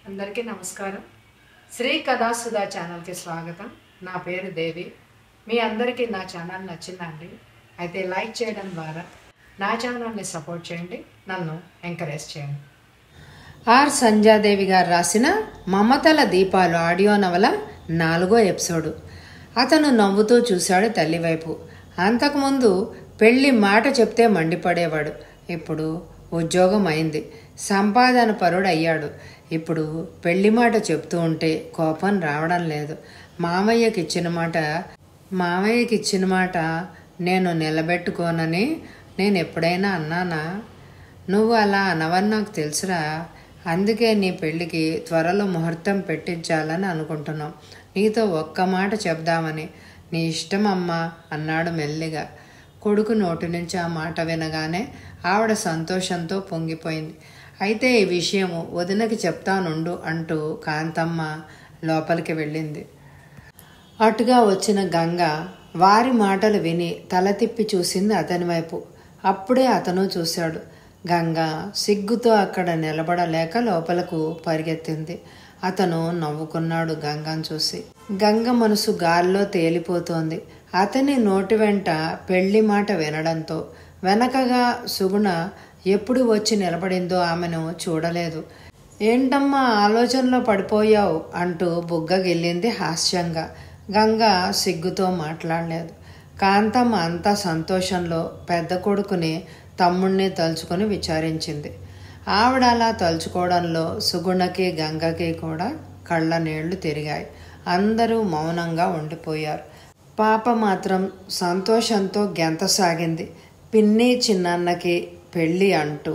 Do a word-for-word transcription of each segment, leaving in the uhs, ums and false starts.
అందరికీ నమస్కారం. శ్రీ కథాసుధా ఛానల్కి స్వాగతం. నా పేరు దేవి. మీ అందరికీ నా ఛానల్ నచ్చిందండి. అయితే లైక్ చేయడం ద్వారా నా ఛానల్ని సపోర్ట్ చేయండి, నన్ను ఎంకరేజ్ చేయండి. ఆర్ సంధ్యాదేవి గారు రాసిన మమతల దీపాలు ఆడియో నవల నాలుగో ఎపిసోడు. అతను నవ్వుతూ చూశాడు తల్లివైపు. అంతకుముందు పెళ్ళి మాట చెప్తే మండిపడేవాడు. ఇప్పుడు ఉద్యోగం అయింది, సంపాదన పరుడు అయ్యాడు. ఇప్పుడు పెళ్లి మాట చెప్తూ ఉంటే కోపం రావడం లేదు. మామయ్యకి ఇచ్చిన మాట మామయ్యకి ఇచ్చిన మాట నేను నిలబెట్టుకోనని నేను ఎప్పుడైనా అన్నానా? నువ్వు అలా అనవని నాకు తెలుసురా. అందుకే నీ పెళ్ళికి త్వరలో ముహూర్తం పెట్టించాలని అనుకుంటున్నాం. నీతో ఒక్క మాట చెప్దామని. నీ ఇష్టం అమ్మా అన్నాడు మెల్లిగా. కొడుకు నోటి నుంచి ఆ మాట వినగానే ఆవిడ సంతోషంతో పొంగిపోయింది. అయితే ఈ విషయము వదినకి చెప్తానుండు అంటూ కాంతమ్మ లోపలికి వెళ్ళింది. అటుగా వచ్చిన గంగ వారి మాటలు విని తల తిప్పి చూసింది అతని వైపు. అప్పుడే అతను చూశాడు. గంగ సిగ్గుతో అక్కడ నిలబడలేక లోపలకు పరిగెత్తింది. అతను నవ్వుకున్నాడు గంగను చూసి. గంగ మనసు గాల్లో తేలిపోతోంది. అతని నోటి వెంట పెళ్లి మాట వినడంతో వెనకగా సుగుణ ఎప్పుడు వచ్చి నిలబడిందో ఆమెను చూడలేదు. ఏంటమ్మా ఆలోచనలో పడిపోయావు అంటూ బుగ్గగిల్లింది హాస్యంగా. గంగ సిగ్గుతో మాట్లాడలేదు. కాంతమ్మ అంతా సంతోషంలో పెద్ద కొడుకుని తమ్ముణ్ణి తలుచుకొని విచారించింది. ఆవిడ అలా తలుచుకోవడంలో సుగుణకి గంగకి కూడా కళ్ళ నీళ్లు తిరిగాయి. అందరూ మౌనంగా ఉండిపోయారు. పాప మాత్రం సంతోషంతో గెంతసాగింది, పిన్ని చిన్నన్నకి పెళ్ళి అంటూ.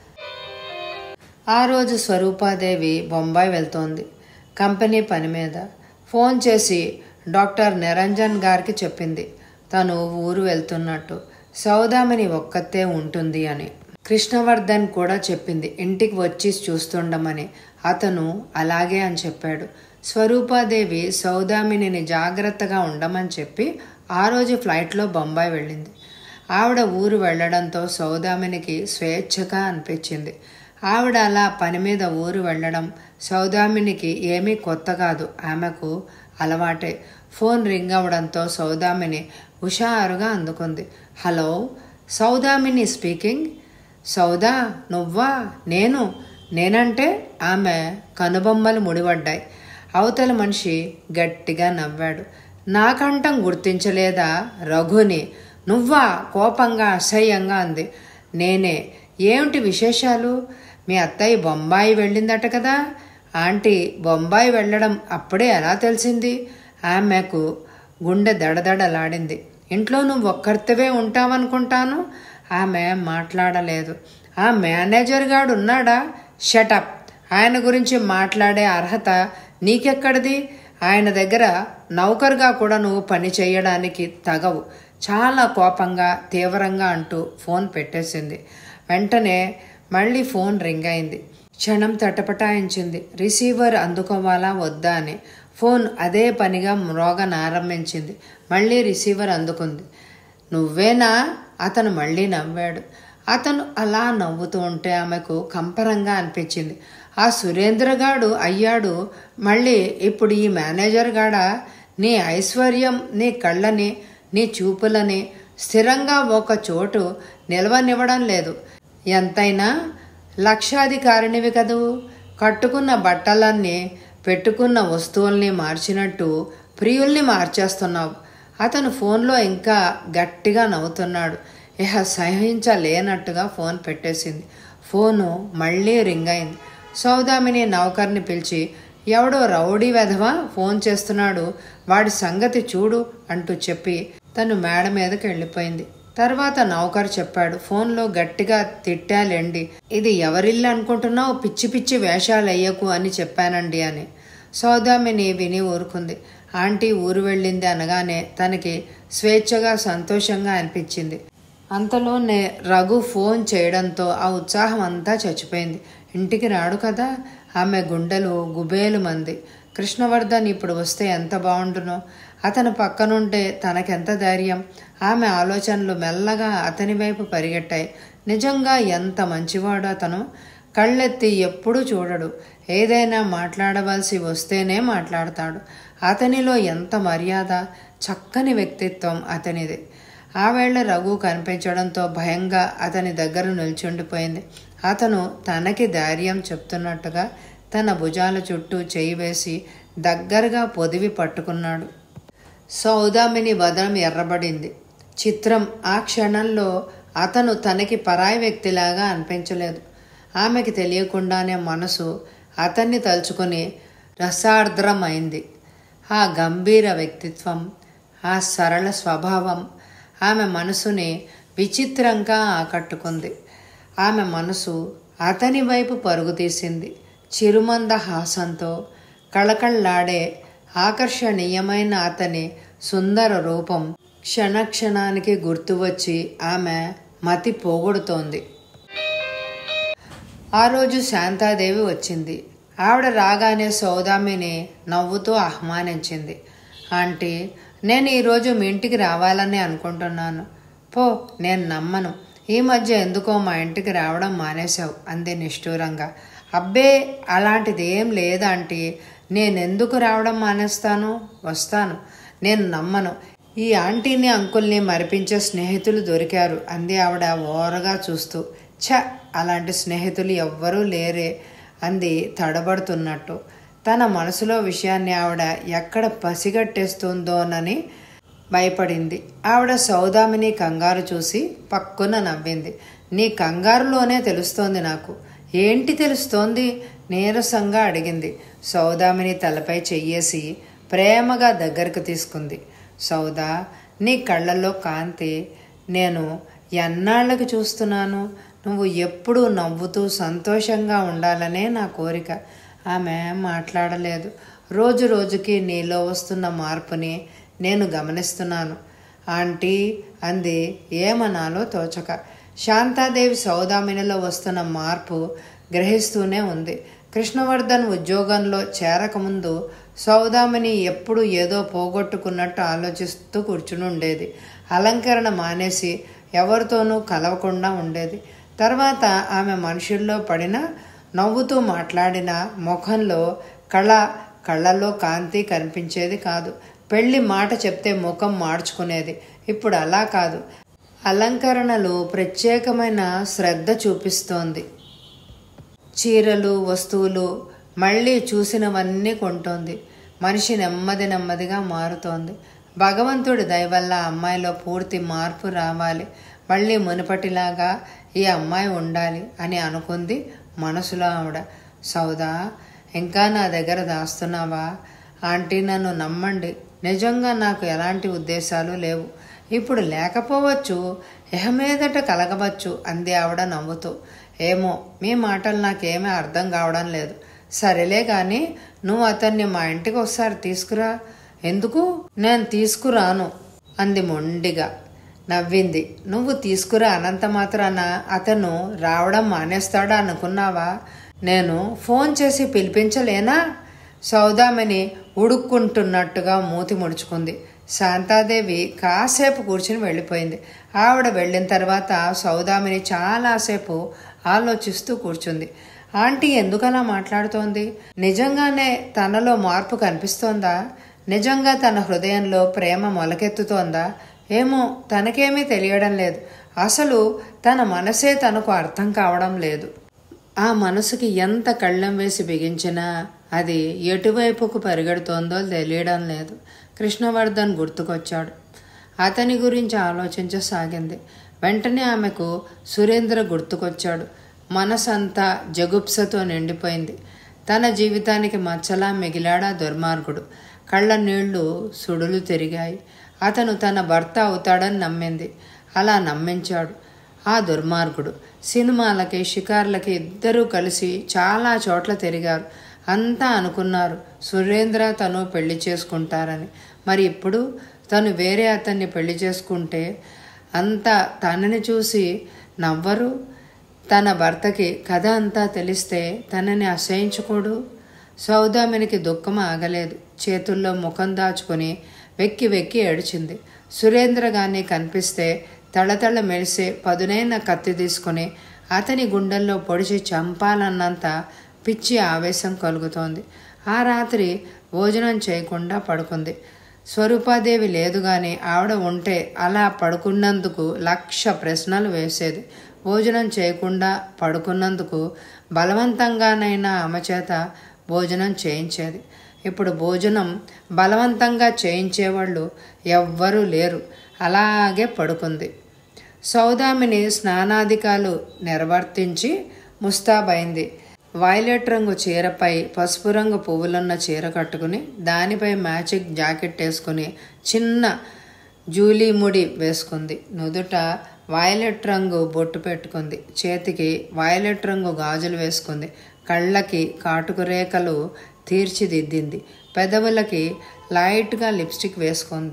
ఆ రోజు స్వరూపాదేవి బొంబాయి వెళ్తోంది కంపెనీ పని మీద. ఫోన్ చేసి డాక్టర్ నిరంజన్ గారికి చెప్పింది తను ఊరు వెళ్తున్నట్టు. సౌదామిని ఒక్కతే ఉంటుంది అని. కృష్ణవర్ధన్ కూడా చెప్పింది ఇంటికి వచ్చి చూస్తుండమని. అతను అలాగే అని చెప్పాడు. స్వరూపాదేవి సౌదామినిని జాగ్రత్తగా ఉండమని చెప్పి ఆ రోజు ఫ్లైట్లో బొంబాయి వెళ్ళింది. ఆవిడ ఊరు వెళ్లడంతో సౌదామినికి స్వేచ్ఛగా అనిపించింది. ఆవిడ అలా పని మీద ఊరు వెళ్ళడం సౌదామినికి ఏమీ కొత్త కాదు, ఆమెకు అలవాటే. ఫోన్ రింగ్ అవడంతో సౌదామిని హుషారుగా అందుకుంది. Hello, Saudamini speaking. సౌదా నువ్వా? నేను నేనంటే ఆమె కనుబొమ్మలు ముడిపడ్డాయి. అవతల మనిషి గట్టిగా నవ్వాడు. నాకంఠం గుర్తించలేదా రఘుని? నువ్వా? కోపంగా అసహ్యంగా అంది. నేనే. ఏమిటి విశేషాలు? మీ అత్తయ్య బొంబాయి వెళ్ళిందట కదా. ఆంటీ బొంబాయి వెళ్ళడం అప్పుడే ఎలా తెలిసింది? ఆమెకు గుండె దడదడలాడింది. ఇంట్లో నువ్వు ఒక్కరితవే ఉంటావనుకుంటాను. ఆమె మాట్లాడలేదు. ఆ మేనేజర్ గాడు ఉన్నాడా? షటప్. ఆయన గురించి మాట్లాడే అర్హత నీకెక్కడిది? ఆయన దగ్గర నౌకరుగా కూడా నువ్వు పని చేయడానికి తగవు. చాలా కోపంగా తీవ్రంగా అంటూ ఫోన్ పెట్టేసింది. వెంటనే మళ్ళీ ఫోన్ రింగ్ అయింది. క్షణం తటపటాయించింది రిసీవర్ అందుకోవాలా వద్దా అని. ఫోన్ అదే పనిగా మ్రోగనారంభించింది. మళ్ళీ రిసీవర్ అందుకుంది. నువ్వేనా? అతను మళ్ళీ నవ్వాడు. అతను అలా నవ్వుతూ ఉంటే ఆమెకు కంపరంగా అనిపించింది. ఆ సురేంద్రగాడు అయ్యాడు మళ్ళీ ఇప్పుడు ఈ మేనేజర్ గాడా? నీ ఐశ్వర్యం, నీ కళ్ళని, నీ చూపులని స్థిరంగా ఒక చోటు నిలవనివ్వడం లేదు. ఎంతైనా లక్షాధికారినివి కదూ. కట్టుకున్న బట్టలన్నీ పెట్టుకున్న వస్తువుల్ని మార్చినట్టు ప్రియుల్ని మార్చేస్తున్నావు. అతను ఫోన్లో ఇంకా గట్టిగా నవ్వుతున్నాడు. ఇహ సహించలేనట్టుగా ఫోన్ పెట్టేసింది. ఫోను మళ్ళీ రింగ్ అయింది. సౌదామిని నౌకర్ని పిలిచి ఎవడో రౌడీ వెధవా ఫోన్ చేస్తున్నాడు, వాడి సంగతి చూడు అంటూ చెప్పి తను మేడ మీదకి వెళ్ళిపోయింది. తర్వాత నౌకరు చెప్పాడు ఫోన్లో గట్టిగా, తిట్టాలేండి. ఇది ఎవరిల్లు అనుకుంటున్నావు? పిచ్చి పిచ్చి వేషాలు వెయ్యకు అని చెప్పానండి అని. సౌదామిని విని ఊరుకుంది. ఆంటీ ఊరు వెళ్ళింది అనగానే తనకి స్వేచ్ఛగా సంతోషంగా అనిపించింది. అంతలోనే రఘు ఫోన్ చేయడంతో ఆ ఉత్సాహం అంతా చచ్చిపోయింది. ఇంటికి రాడు కదా. ఆమె గుండెలు గుబేలు మంది. కృష్ణవర్ధన్ ఇప్పుడు వస్తే ఎంత బాగుండునో. అతను పక్కనుంటే తనకెంత ధైర్యం. ఆమె ఆలోచనలు మెల్లగా అతని వైపు పరిగెట్టాయి. నిజంగా ఎంత మంచివాడు అతను. కళ్ళెత్తి ఎప్పుడూ చూడడు. ఏదైనా మాట్లాడవలసి వస్తేనే మాట్లాడతాడు. అతనిలో ఎంత మర్యాద, చక్కని వ్యక్తిత్వం అతనిది. ఆ వేళ రఘు కనిపించడంతో భయంగా అతని దగ్గర నిల్చుండిపోయింది. అతను తనకి ధైర్యం చెప్తున్నట్టుగా తన భుజాల చుట్టూ చేయి వేసి దగ్గరగా పొదివి పట్టుకున్నాడు. సౌదామిని వదనం ఎర్రబడింది. చిత్రం, ఆ క్షణంలో అతను తనకి పరాయి వ్యక్తిలాగా అనిపించలేదు. ఆమెకి తెలియకుండానే మనసు అతన్ని తలుచుకొని రసార్ద్రమైంది. ఆ గంభీర వ్యక్తిత్వం, ఆ సరళ స్వభావం ఆమె మనసుని విచిత్రంగా ఆకట్టుకుంది. ఆమె మనసు అతని వైపు పరుగు తీసింది. చిరుమంద హాసంతో కళకళలాడే ఆకర్షణీయమైన అతని సుందర రూపం క్షణక్షణానికి గుర్తు వచ్చి ఆమె మతి పోగొడుతోంది. ఆ రోజు శాంతాదేవి వచ్చింది. ఆవిడ రాగానే సౌదామిని నవ్వుతూ ఆహ్వానించింది. ఆంటీ, నేను ఈరోజు మీ ఇంటికి రావాలని అనుకుంటున్నాను. పో, నేను నమ్మను. ఈ మధ్య ఎందుకో మా ఇంటికి రావడం మానేశావు అంది నిష్ఠూరంగా. అబ్బే, అలాంటిది ఏం లేదాంటీ. నేనెందుకు రావడం మానేస్తాను? వస్తాను. నేను నమ్మను. ఈ ఆంటీని అంకుల్ని మరిపించే స్నేహితులు దొరికారు అంది ఆవిడ ఓరగా చూస్తూ. ఛ, అలాంటి స్నేహితులు ఎవ్వరూ లేరే అంది తడబడుతున్నట్టు. తన మనసులో విషయాన్ని ఆవిడ ఎక్కడ పసిగట్టేస్తుందోనని భయపడింది. ఆవిడ సౌదామిని కంగారు చూసి పక్కున నవ్వింది. నీ కంగారులోనే తెలుస్తోంది నాకు. ఏంటి తెలుస్తోంది? నీరసంగా అడిగింది. సౌదామిని తలపై చెయ్యేసి ప్రేమగా దగ్గరకు తీసుకుంది. సౌదా, నీ కళ్ళల్లో కాంతి నేను ఎన్నాళ్ళకి చూస్తున్నాను. నువ్వు ఎప్పుడూ నవ్వుతూ సంతోషంగా ఉండాలనే నా కోరిక. ఆమె మాట్లాడలేదు. రోజు రోజుకి నీలో వస్తున్న మార్పుని నేను గమనిస్తున్నాను ఆంటీ అంది ఏమనాలో తోచక. శాంతాదేవి సౌదామినిలో వస్తున్న మార్పు గ్రహిస్తూనే ఉంది. కృష్ణవర్ధన్ ఉద్యోగంలో చేరకముందు సౌదామిని ఎప్పుడు ఏదో పోగొట్టుకున్నట్టు ఆలోచిస్తూ కూర్చుని ఉండేది. అలంకరణ మానేసి ఎవరితోనూ కలవకుండా ఉండేది. తర్వాత ఆమె మనుషుల్లో పడిన, నవ్వుతూ మాట్లాడిన ముఖంలో కళ, కళ్ళల్లో కాంతి కనిపించేది కాదు. పెళ్లి మాట చెప్తే ముఖం మార్చుకునేది. ఇప్పుడు అలా కాదు. అలంకరణలు ప్రత్యేకమైన శ్రద్ధ చూపిస్తోంది. చీరలు, వస్తువులు మళ్ళీ చూసినవన్నీ కొంటోంది. మనిషి నెమ్మది నెమ్మదిగా మారుతోంది. భగవంతుడి దయ వల్ల అమ్మాయిలో పూర్తి మార్పు రావాలి. మళ్ళీ మునుపటిలాగా ఈ అమ్మాయి ఉండాలి అని అనుకుంది మనసులో ఆవిడ. సౌదా, ఇంకా నా దగ్గర దాస్తున్నావా? ఆంటీ, నన్ను నమ్మండి. నిజంగా నాకు ఎలాంటి ఉద్దేశాలు లేవు. ఇప్పుడు లేకపోవచ్చు, ఎహమీదట కలగవచ్చు అంది ఆవిడ నవ్వుతూ. ఏమో, మీ మాటలు నాకేమీ అర్థం కావడం లేదు. సరేలే కానీ నువ్వు అతన్ని మా ఇంటికి ఒకసారి తీసుకురా. ఎందుకు? నేను తీసుకురాను అంది మొండిగా. నవ్వింది. నువ్వు తీసుకురా అనంత మాత్రాన అతను రావడం మానేస్తాడా అనుకున్నావా? నేను ఫోన్ చేసి పిలిపించలేనా? సౌదామిని ఉడుక్కుంటున్నట్టుగా మూతి ముడుచుకుంది. శాంతాదేవి కాసేపు కూర్చుని వెళ్ళిపోయింది. ఆవిడ వెళ్ళిన తర్వాత సౌదామిని చాలాసేపు ఆలోచిస్తూ కూర్చుంది. ఆంటీ ఎందుకలా మాట్లాడుతోంది? నిజంగానే తనలో మార్పు కనిపిస్తోందా? నిజంగా తన హృదయంలో ప్రేమ మొలకెత్తుతోందా? ఏమో, తనకేమీ తెలియడం లేదు. అసలు తన మనసే తనకు అర్థం కావడం లేదు. ఆ మనసుకి ఎంత కళ్ళెం వేసి బిగించినా అది ఎటువైపుకు పరిగెడుతోందో తెలియడం లేదు. కృష్ణవర్ధన్ గుర్తుకొచ్చాడు. అతని గురించి ఆలోచించసాగింది. వెంటనే ఆమెకు సురేంద్ర గుర్తుకొచ్చాడు. మనసంతా జగుప్సతో నిండిపోయింది. తన జీవితానికి మచ్చలా మిగిలాడా దుర్మార్గుడు. కళ్ళ నీళ్లు సుడులు తిరిగాయి. అతను తన భర్త అవుతాడని నమ్మింది. అలా నమ్మించాడు ఆ దుర్మార్గుడు. సినిమాలకి, షికార్లకి ఇద్దరూ కలిసి చాలా చోట్ల తిరిగారు. అంతా అనుకున్నారు సురేంద్ర తను పెళ్లి చేసుకుంటారని. మరి ఇప్పుడు తను వేరే అతన్ని పెళ్లి చేసుకుంటే అంతా తనని చూసి నవ్వరు? తన భర్తకి కథ అంతా తెలిస్తే తనని అసహించుకోడు? సౌదామినికి దుఃఖం ఆగలేదు. చేతుల్లో ముఖం దాచుకొని వెక్కి వెక్కి ఏడ్చింది. సురేంద్ర గాని కనిపిస్తే తళతళ మెరిసే పదునైన కత్తి తీసుకుని అతని గుండెల్లో పొడిచి చంపాలన్నంత పిచ్చి ఆవేశం కలుగుతోంది. ఆ రాత్రి భోజనం చేయకుండా పడుకుంది. స్వరూపాదేవి లేదు కానీ ఆవిడ ఉంటే అలా పడుకున్నందుకు లక్ష ప్రశ్నలు వేసేది. భోజనం చేయకుండా పడుకున్నందుకు బలవంతంగానైనా ఆమె చేత భోజనం చేయించేది. ఇప్పుడు భోజనం బలవంతంగా చేయించేవాళ్ళు ఎవ్వరూ లేరు. అలాగే పడుకుంది. సౌదామిని స్నానాధికాలు నిర్వర్తించి ముస్తాబైంది. వైలెట్ రంగు చీరపై పసుపు రంగు పువ్వులున్న చీర కట్టుకుని దానిపై మ్యాచింగ్ జాకెట్ వేసుకుని చిన్న జూలీ ముడి వేసుకుంది. నుదుట వైలెట్ రంగు బొట్టు పెట్టుకుంది. చేతికి వైలెట్ రంగు గాజులు వేసుకుంది. కళ్ళకి కాటుకు రేఖలు తీర్చిదిద్దింది. పెదవులకి లైట్గా లిప్స్టిక్ వేసుకుంది.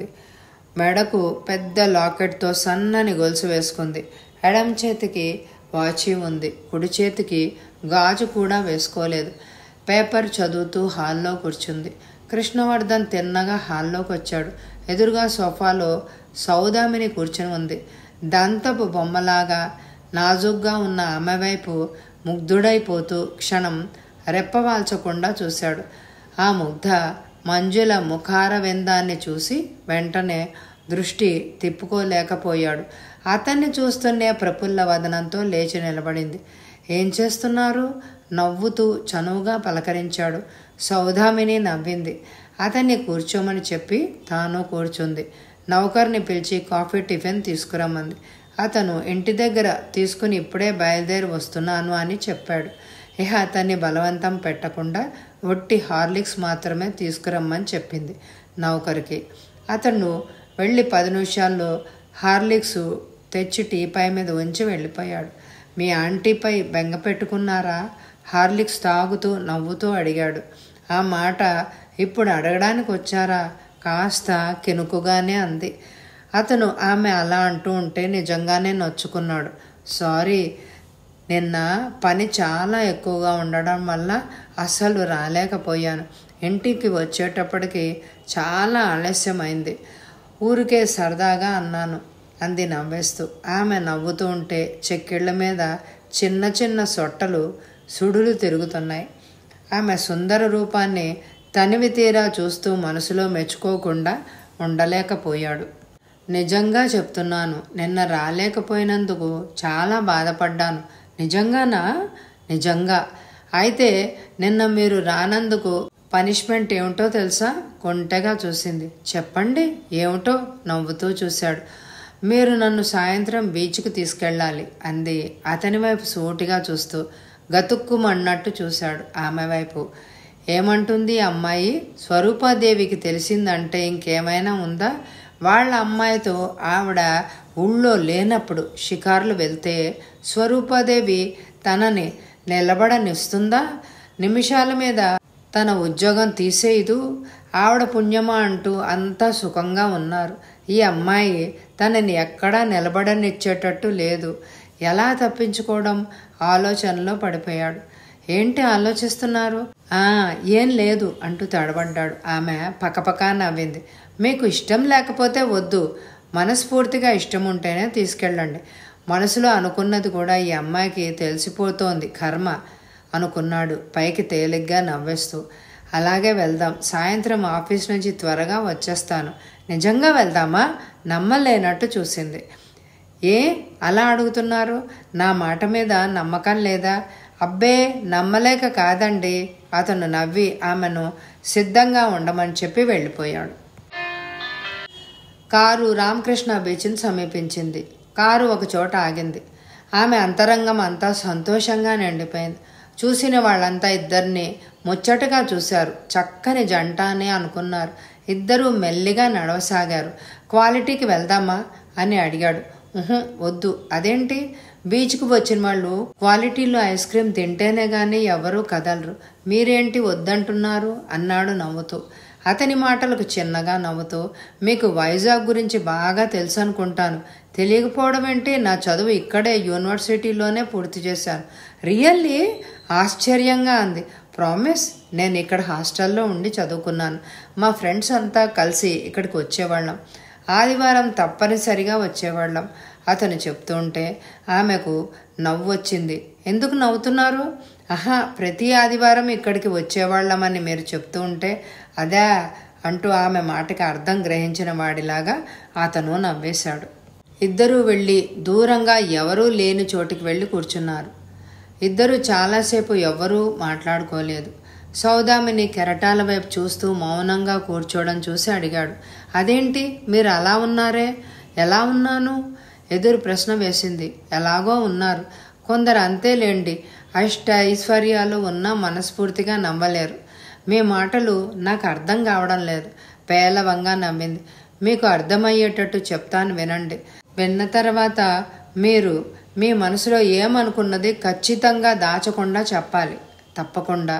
మెడకు పెద్ద లాకెట్తో సన్నని గొలుసు వేసుకుంది. ఎడం చేతికి వాచి ఉంది. కుడి చేతికి గాజు కూడా వేసుకోలేదు. పేపర్ చదువుతూ హాల్లో కూర్చుంది. కృష్ణవర్ధన్ తిన్నగా హాల్లోకి వచ్చాడు. ఎదురుగా సోఫాలో సౌదామిని కూర్చుని ఉంది. దంతపు బొమ్మలాగా నాజుగ్గా ఉన్న ఆమె వైపు ముగ్ధుడైపోతూ క్షణం రెప్పవాల్చకుండా చూశాడు. ఆ ముగ్ధ మంజుల ముఖార విందాన్ని చూసి వెంటనే దృష్టి తిప్పుకోలేకపోయాడు. అతన్ని చూస్తూనే ప్రఫుల్ల వదనంతో లేచి నిలబడింది. ఏం చేస్తున్నారు? నవ్వుతూ చనువుగా పలకరించాడు. సౌదామిని నవ్వింది. అతన్ని కూర్చోమని చెప్పి తాను కూర్చుంది. నౌకర్ని పిలిచి కాఫీ టిఫిన్ తీసుకురమ్మంది. అతను ఇంటి దగ్గర తీసుకుని ఇప్పుడే బయలుదేరి వస్తున్నాను అని చెప్పాడు. ఇహ అతన్ని బలవంతం పెట్టకుండా ఒట్టి హార్లిక్స్ మాత్రమే తీసుకురమ్మని చెప్పింది నౌకరికి. అతను వెళ్ళి పది నిమిషాల్లో హార్లిక్స్ తెచ్చి టీపై మీద ఉంచి వెళ్ళిపోయాడు. మీ ఆంటీపై బెంగ పెట్టుకున్నారా? హార్లిక్స్ తాగుతూ నవ్వుతూ అడిగాడు. ఆ మాట ఇప్పుడు అడగడానికి వచ్చారా? కాస్త కెనుకుగానే అంది. అతను ఆమె అలా అంటూ ఉంటే నిజంగానే నొచ్చుకున్నాడు. సారీ, నిన్న పని చాలా ఎక్కువగా ఉండడం వల్ల అసలు రాలేకపోయాను. ఇంటికి వచ్చేటప్పటికి చాలా ఆలస్యమైంది. ఊరికే సరదాగా అన్నాను అంది నవ్వేస్తూ. ఆమె నవ్వుతూ ఉంటే చెక్కిళ్ళ మీద చిన్న చిన్న సొట్టలు సుడులు తిరుగుతున్నాయి. ఆమె సుందర రూపాన్ని తనివి తీరా చూస్తూ మనసులో మెచ్చుకోకుండా ఉండలేకపోయాడు. నిజంగా చెప్తున్నాను, నిన్న రాలేకపోయినందుకు చాలా బాధపడ్డాను. నిజంగానా? నిజంగా. అయితే నిన్న మీరు రానందుకు పనిష్మెంట్ ఏమిటో తెలుసా? కొంటెగా చూసింది. చెప్పండి, ఏమిటో? నవ్వుతూ చూశాడు. మీరు నన్ను సాయంత్రం బీచ్కి తీసుకెళ్ళాలి అంది అతని వైపు సూటిగా చూస్తూ. గతుక్కుమన్నట్టు చూశాడు ఆమె వైపు. ఏమంటుంది అమ్మాయి? స్వరూపాదేవికి తెలిసిందంటే ఇంకేమైనా ఉందా? వాళ్ళ అమ్మాయితో ఆవిడ ఊళ్ళో లేనప్పుడు షికారులు వెళ్తే స్వరూపాదేవి తనని నిలబడనిస్తుందా? నిమిషాల మీద తన ఉద్యోగం తీసేయదు. ఆవిడ పుణ్యమా అంటూ అంతా సుఖంగా ఉన్నారు. ఈ అమ్మాయి తనని ఎక్కడా నిలబడనిచ్చేటట్టు లేదు. ఎలా తప్పించుకోవడం? ఆలోచనలో పడిపోయాడు. ఏంటి ఆలోచిస్తున్నారు? ఆ ఏం లేదు అంటూ తడబడ్డాడు. ఆమె పకపకా నవ్వింది. మీకు ఇష్టం లేకపోతే వద్దు, మనస్ఫూర్తిగా ఇష్టం ఉంటేనే తీసుకెళ్ళండి. మనసులో అనుకున్నది కూడా ఈ అమ్మాయికి తెలిసిపోతోంది కర్మ అనుకున్నాడు పైకి తేలిగ్గా నవ్వేస్తూ. అలాగే వెళ్దాం. సాయంత్రం ఆఫీస్ నుంచి త్వరగా వచ్చేస్తాను. నిజంగా వెళ్దామా? నమ్మలేనట్టు చూసింది. ఏ అలా అడుగుతున్నారు? నా మాట మీద నమ్మకం లేదా? అబ్బే, నమ్మలేక కాదండి. అతను నవ్వి ఆమెను సిద్ధంగా ఉండమని చెప్పి వెళ్ళిపోయాడు. కారు రామకృష్ణ బీచ్ని సమీపించింది. కారు ఒక చోట ఆగింది. ఆమె అంతరంగం అంతా సంతోషంగా నిండిపోయింది. చూసిన వాళ్ళంతా ఇద్దరిని ముచ్చటగా చూశారు. చక్కని జంట అని అనుకున్నారు. ఇద్దరూ మెల్లిగా నడవసాగారు. క్వాలిటీకి వెళ్దామా అని అడిగాడు. ఉహు, వద్దు. అదేంటి? బీచ్కు వచ్చిన వాళ్ళు క్వాలిటీలో ఐస్ క్రీమ్ తింటేనే కానీ ఎవరూ కదలరు. మీరేంటి వద్దంటున్నారు అన్నాడు నవ్వుతూ. అతని మాటలకు చిన్నగా నవ్వుతూ, మీకు వైజాగ్ గురించి బాగా తెలుసు అనుకుంటాను. తెలియకపోవడం ఏంటి? నా చదువు ఇక్కడే యూనివర్సిటీలోనే పూర్తి చేశాను. రియల్లీ? ఆశ్చర్యంగా అంది. ప్రామిస్, నేను ఇక్కడ హాస్టల్లో ఉండి చదువుకున్నాను. మా ఫ్రెండ్స్ అంతా కలిసి ఇక్కడికి వచ్చేవాళ్ళం. ఆదివారం తప్పనిసరిగా వచ్చేవాళ్ళం. అతను చెప్తుంటే ఆమెకు నవ్వు వచ్చింది. ఎందుకు నవ్వుతున్నారు? ఆహా, ప్రతి ఆదివారం ఇక్కడికి వచ్చేవాళ్ళమని మీరు చెప్తూ ఉంటే అదే అంటూ ఆమె మాటకి అర్థం గ్రహించిన వాడిలాగా అతను నవ్వేశాడు. ఇద్దరూ వెళ్ళి దూరంగా ఎవరూ లేని చోటికి వెళ్ళి కూర్చున్నారు. ఇద్దరూ చాలాసేపు ఎవ్వరూ మాట్లాడుకోలేదు. సౌదామిని కెరటాల వైపు చూస్తూ మౌనంగా కూర్చోవడం చూసి అడిగాడు, అదేంటి మీరు అలా ఉన్నారే? ఎలా ఉన్నాను? ఎదురు ప్రశ్న వేసింది. ఎలాగో ఉన్నారు. కొందరు అంతేలేండి, అష్ట ఐశ్వర్యాలు ఉన్నా మనస్ఫూర్తిగా నవ్వలేరు. మీ మాటలు నాకు అర్థం కావడం లేదు. పేలవంగా నవ్వింది. మీకు అర్థమయ్యేటట్టు చెప్తాను వినండి. విన్న తర్వాత మీరు మీ మనసులో ఏమనుకున్నది ఖచ్చితంగా దాచకుండా చెప్పాలి. తప్పకుండా.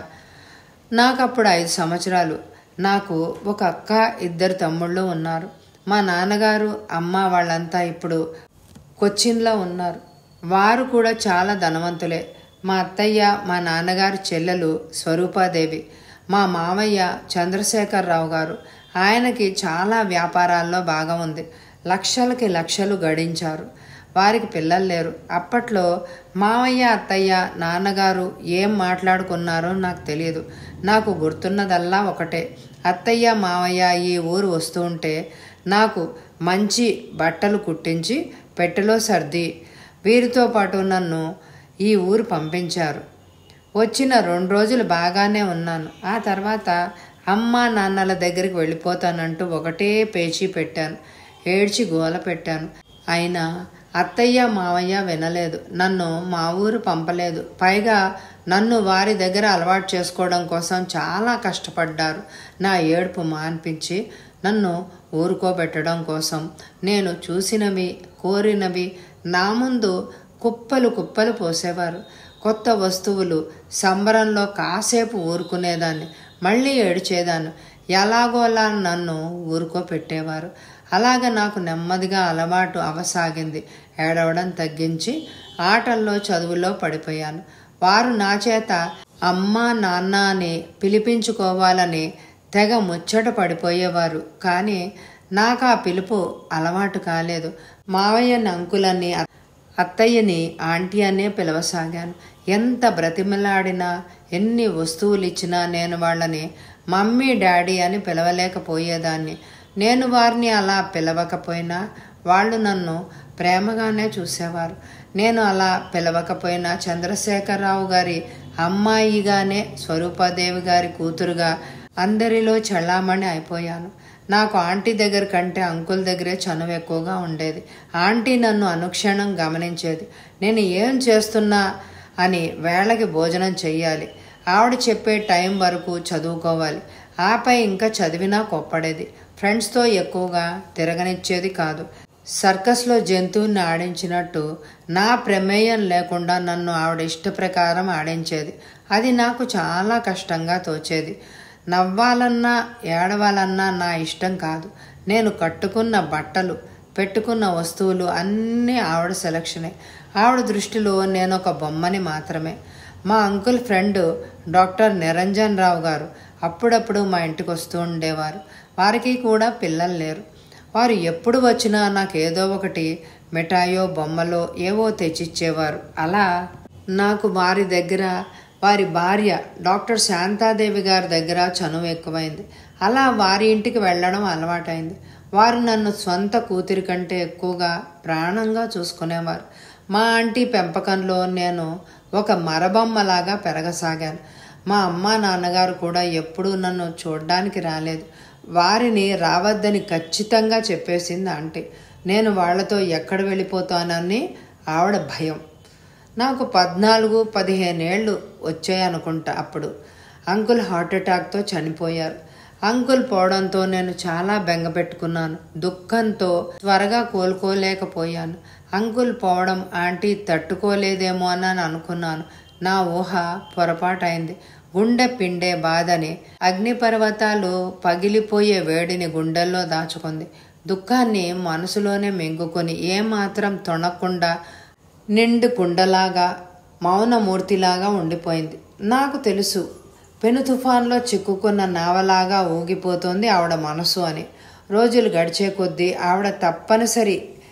నాకు అప్పుడు ఐదు సంవత్సరాలు. నాకు ఒక అక్క, ఇద్దరు తమ్ముళ్ళు ఉన్నారు. మా నాన్నగారు, అమ్మ వాళ్ళంతా ఇప్పుడు కొచ్చిన్లో ఉన్నారు. వారు కూడా చాలా ధనవంతులే. మా అత్తయ్య, మా నాన్నగారు చెల్లెలు స్వరూపాదేవి, మా మామయ్య చంద్రశేఖరరావు గారు. ఆయనకి చాలా వ్యాపారాల్లో బాగా ఉంది. లక్షలకి లక్షలు గడించారు. వారికి పిల్లలు లేరు. అప్పట్లో మామయ్య, అత్తయ్య, నాన్నగారు ఏం మాట్లాడుకున్నారో నాకు తెలియదు. నాకు గుర్తున్నదల్లా ఒకటే, అత్తయ్య మామయ్య ఈ ఊరు వస్తూ ఉంటే నాకు మంచి బట్టలు కుట్టించి పెట్టెలో సర్ది వీరితో పాటు నన్ను ఈ ఊరు పంపించారు. వచ్చిన రెండు రోజులు బాగానే ఉన్నాను. ఆ తర్వాత అమ్మ నాన్నల దగ్గరికి వెళ్ళిపోతానంటూ ఒకటే పేచీ పెట్టాను. ఏడ్చి గోల పెట్టాను. అయినా అత్తయ్య మావయ్య వినలేదు. నన్ను మా ఊరు పంపలేదు. పైగా నన్ను వారి దగ్గర అలవాటు చేసుకోవడం కోసం చాలా కష్టపడ్డారు. నా ఏడుపు మాన్పించి నన్ను ఊరుకోబెట్టడం కోసం నేను చూసినవి, కోరినవి నా ముందు కుప్పలు కుప్పలు పోసేవారు. కొత్త వస్తువులు సంబరంలో కాసేపు ఊరుకునేదాన్ని, మళ్ళీ ఏడ్చేదాన్ని. ఎలాగోలా నన్ను ఊరుకోపెట్టేవారు. అలాగ నాకు నెమ్మదిగా అలవాటు అవసాగింది. ఏడవడం తగ్గించి ఆటల్లో, చదువులో పడిపోయాను. వారు నా చేత అమ్మ నాన్న అని పిలిపించుకోవాలని తెగ ముచ్చట పడిపోయేవారు. కానీ నాకు ఆ పిలుపు అలవాటు కాలేదు. మావయ్యని అంకులని, అత్తయ్యని ఆంటీ అనే పిలవసాగాను. ఎంత బ్రతిమలాడినా, ఎన్ని వస్తువులు ఇచ్చినా నేను వాళ్ళని మమ్మీ డాడీ అని పిలవలేకపోయేదాన్ని. నేను వారిని అలా పిలవకపోయినా వాళ్ళు నన్ను ప్రేమగానే చూసేవారు. నేను అలా పిలవకపోయినా చంద్రశేఖరరావు గారి అమ్మాయిగానే, స్వరూపాదేవి గారి కూతురుగా అందరిలో చలామణి అయిపోయాను. నాకు ఆంటీ దగ్గర కంటే అంకుల్ దగ్గరే చనువు ఎక్కువగా ఉండేది. ఆంటీ నన్ను అనుక్షణం గమనించేది. నేను ఏం చేస్తున్నా అని వేళకి భోజనం చెయ్యాలి, ఆవిడ చెప్పే టైం వరకు చదువుకోవాలి, ఆపై ఇంకా చదివినా కొప్పడేది. ఫ్రెండ్స్తో ఎక్కువగా తిరగనిచ్చేది కాదు. సర్కస్లో జంతువుని ఆడించినట్టు నా ప్రమేయం లేకుండా నన్ను ఆవిడ ఇష్ట ప్రకారం ఆడించేది. అది నాకు చాలా కష్టంగా తోచేది. నవ్వాలన్నా ఏడవాలన్నా నా ఇష్టం కాదు. నేను కట్టుకున్న బట్టలు, పెట్టుకున్న వస్తువులు అన్నీ ఆవిడ సెలక్షనే. ఆవిడ దృష్టిలో నేను ఒక బొమ్మని మాత్రమే. మా uncle friend doctor Niranjan Rao garu అప్పుడప్పుడు మా ఇంటికి వస్తూ ఉండేవారు. వారికి కూడా పిల్లలు లేరు. వారు ఎప్పుడు వచ్చినా నాకు ఏదో ఒకటి మిఠాయో బొమ్మలో ఏవో తెచ్చిచ్చేవారు. అలా నాకు వారి దగ్గర, వారి భార్య డాక్టర్ శాంతాదేవి గారి దగ్గర చనువు ఎక్కువైంది. అలా వారి ఇంటికి వెళ్ళడం అలవాటైంది. వారు నన్ను సొంత కూతురి కంటే ఎక్కువగా ప్రాణంగా చూసుకునేవారు. మా ఆంటీ పెంపకంలో నేను ఒక మరబొమ్మలాగా పెరగసాగాను. మా అమ్మ నాన్నగారు కూడా ఎప్పుడూ నన్ను చూడ్డానికి రాలేదు. వారిని రావద్దని ఖచ్చితంగా చెప్పేసింది ఆంటీ. నేను వాళ్లతో ఎక్కడ వెళ్ళిపోతానని ఆవిడ భయం. నాకు పద్నాలుగు పదిహేనేళ్ళు వచ్చాయనుకుంటా. అప్పుడు అంకుల్ హార్ట్అటాక్తో చనిపోయారు. అంకుల్ పోవడంతో నేను చాలా బెంగపెట్టుకున్నాను. దుఃఖంతో త్వరగా కోలుకోలేకపోయాను. అంకుల్ పోవడం ఆంటీ తట్టుకోలేదేమో అని అనుకున్నాను. నా ఊహ పొరపాటైంది. గుండె పిండే బాధని, అగ్నిపర్వతాలు పగిలిపోయే వేడిని గుండెల్లో దాచుకుంది. దుఃఖాన్ని మనసులోనే మింగుకొని ఏమాత్రం తొణకుండా నిండు కుండలాగా, మౌనమూర్తిలాగా ఉండిపోయింది. నాకు తెలుసు, పెను తుఫాన్లో చిక్కుకున్న నావలాగా ఊగిపోతుంది ఆవిడ మనసు అని. రోజులు గడిచే కొద్దీ ఆవిడ తప్పనిసరి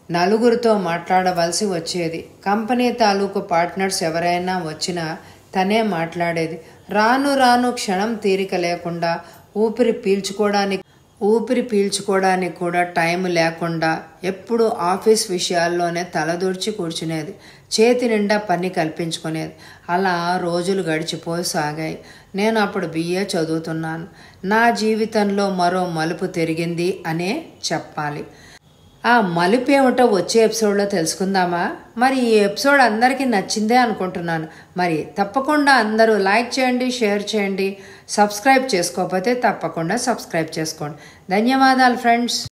నలుగురితో మాట్లాడవలసి వచ్చేది. కంపెనీ తాలూకు పార్ట్నర్స్ ఎవరైనా వచ్చినా తనే మాట్లాడేది. రాను రాను క్షణం తీరిక లేకుండా ఊపిరి పీల్చుకోవడానికి ఊపిరి పీల్చుకోవడానికి కూడా టైం లేకుండా ఎప్పుడు ఆఫీస్ విషయాల్లోనే తలదూర్చి కూర్చునేది. చేతి నిండా పని కల్పించుకునేది. అలా రోజులు గడిచిపోసాగాయి. నేను అప్పుడు బిఏ చదువుతున్నాను. నా జీవితంలో మరో మలుపు తిరిగింది అనే చెప్పాలి. ఆ మలుపు ఏమిటో వచ్చే ఎపిసోడ్లో తెలుసుకుందామా? మరి ఈ ఎపిసోడ్ అందరికీ నచ్చిందే అనుకుంటున్నాను. మరి తప్పకుండా అందరూ లైక్ చేయండి, షేర్ చేయండి. సబ్స్క్రైబ్ చేసుకోకపోతే తప్పకుండా సబ్స్క్రైబ్ చేసుకోండి. ధన్యవాదాలు ఫ్రెండ్స్.